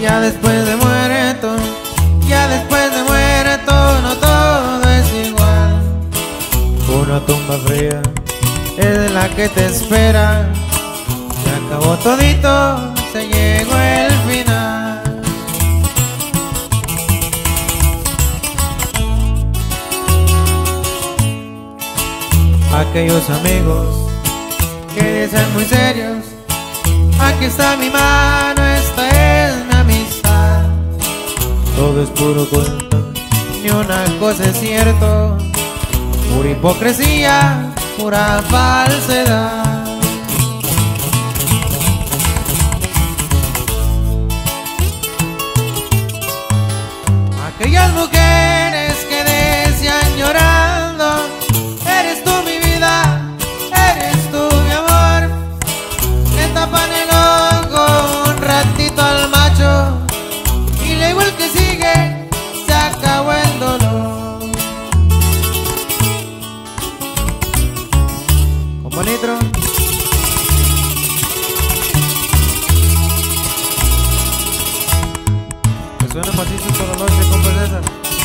Ya después de muerto, ya después de muerto, no todo es igual. Una tumba fría es la que te espera. Se acabó todito, se llegó el final. Aquellos amigos que dicen muy serios, aquí está mi mano, esta es mi amistad. Todo es puro cuento, ni una cosa es cierto, pura hipocresía, pura falsedad. Aquellas mujeres que decían llorando, eres tú mi vida, eres tú mi amor. Le tapan el ojo un ratito al macho y luego el que sigue se acabó el dolor. Como Nitro. Que suena pasito por la noche, compa César.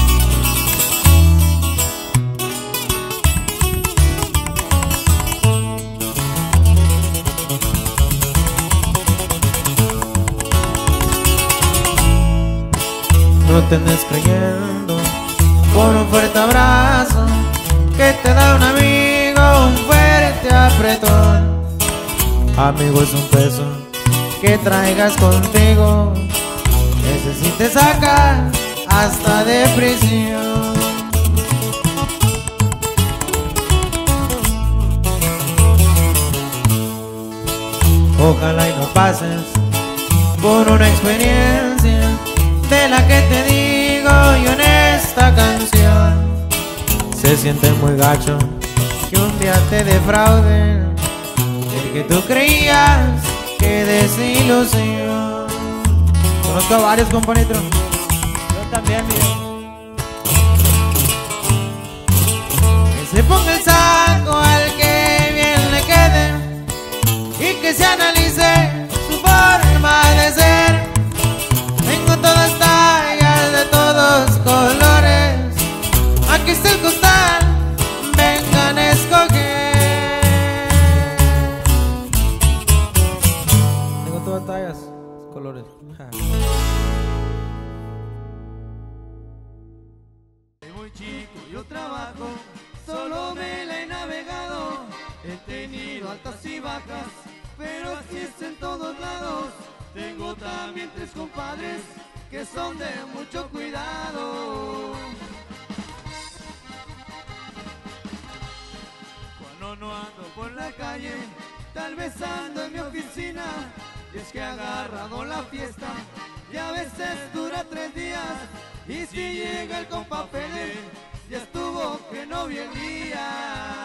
No te andes creyendo por un fuerte abrazo que te da un amigo, un fuerte apretón. Amigo es un peso que traigas contigo, ese sí te saca hasta de prisión. Ojalá y no pases por una experiencia de la que te digo yo en esta canción. Se siente muy gacho que un día te defrauden el que tú creías, que desilusión. Conozco a varios, compañeros. Yo también, mira. Que se ponga el saco al que bien le quede y que se analice su forma de ser. Tengo todas tallas de todos colores, aquí está el costal, vengan a escoger. Tengo todas tallas, colores. Muy chico yo trabajo, solo me la he navegado. He tenido altas y bajas, pero así es en todos lados. Tengo también 3 compadres que son de mucho cuidado. Cuando no ando por la calle, tal vez ando en mi oficina. Y es que he agarrado la fiesta y a veces dura 3 días. Y si llega el compa Fede, ya estuvo que no vi el día.